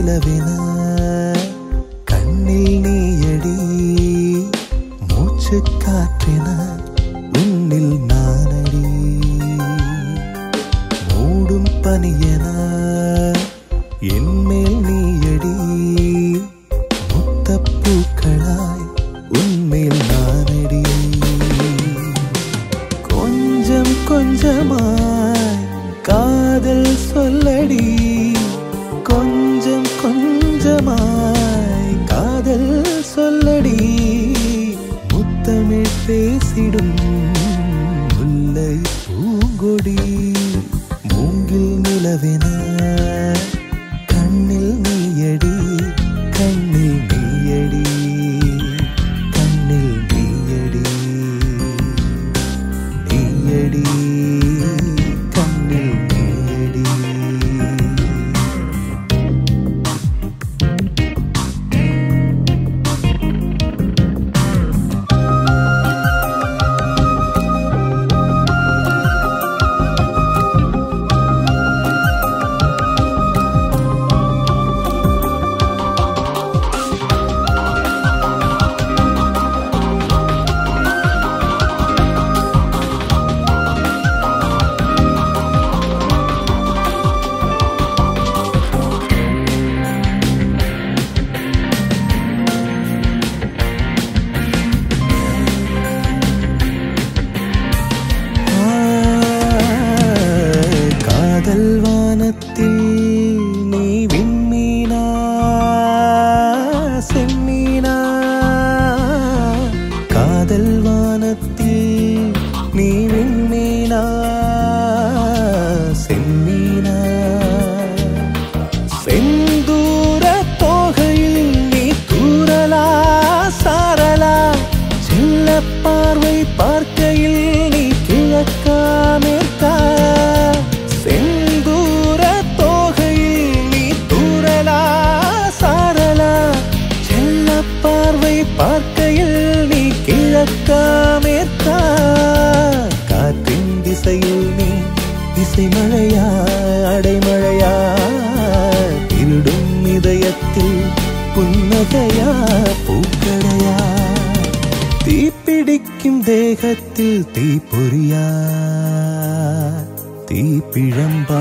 நிலவென கண்ணில் நீயடி மூச்சு காற்றென உன்னில் நானடி மூடும் பனியென என்மேல் நீயடி முத்தப்பூக்களாய் உன்மேல் நானடி கொஞ்சம் கொஞ்சமாய் காதல் சொல்லடி கொஞ்சம் கொஞ்சமாய் காதல் சொல்லடி முத்தமிழ் பேசிடும் முல்லை பூங்கொடி மூங்கில் நிலவென கண்ணில் நீயடி கண்ணில் நீயடி கண்ணில் நீயடி நீயடி கண்ணில் நீயடி காதல் வானத்தில் நீ விண்மீனா செம்மீனா காதல் வானத்தில் நீ விண்மீனா செம்மீனா செந்தூர தோகையில் நீ தூரலா சாரலா செல்ல பார்வை பார்க்கையில் நீ கிழக்கா மேற்கா செந்தூர தோகையில் நீ தூரலா சாரலா செல்ல பார்வை பார்க்கையில் நீ கிழக்கா மேற்கா காற்றின் திசையில் நீ இசை மழையா அடைமழையா திருடும் இதயத்தில் புன்னகையா பூக்கடையா தீப்பிடிக்கும் தேகத்தில் தீப்பொறியா தீப்பிழம்பா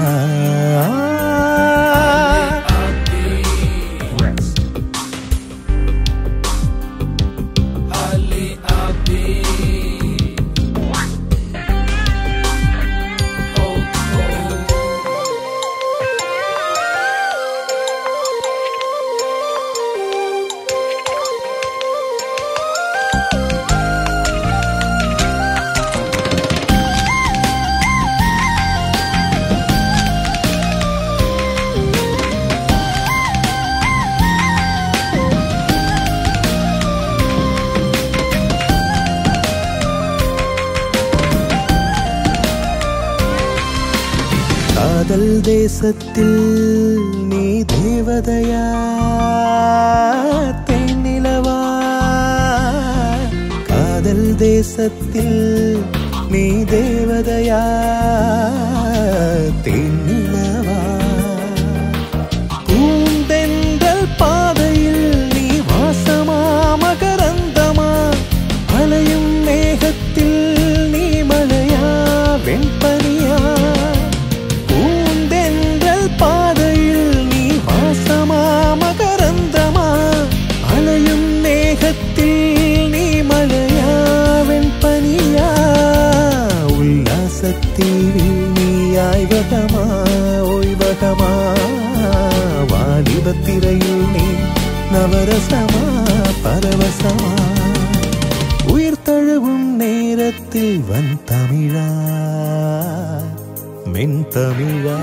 காதல் தேசத்தில் நீ தேவதையா தென்னிலவா காதல் தேசத்தில் நீ தேவதையா தென்னிலவா பூந்தென்றல் பாதையில் நீ வாசமா மகரந்தமா அலையும் மேகத்தில் நீ மழையா வெண்பனியா பாதையில் நீ வாசமா மகரந்தமா அலையும் மேகத்தில் நீ மழையா வெண்பனியா உல்லாசத்தீவில் நீ ஆய்வகமா ஓய்வகமா வாலிபத்திரையில் நீ நவரசமா பரவசமா உயிர் தழுவும் நேரத்தில் வன் தமிழா மென் தமிழா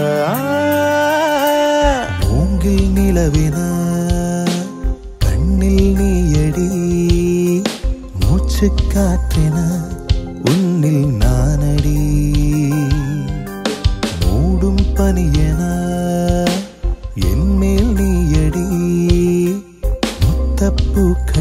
மூங்கில் நிலவென கண்ணில் நீயடி மூச்சு காற்றென உன்னில் நானடி மூடும் பனியென என்மேல் நீயடி முத்தப்பூக்க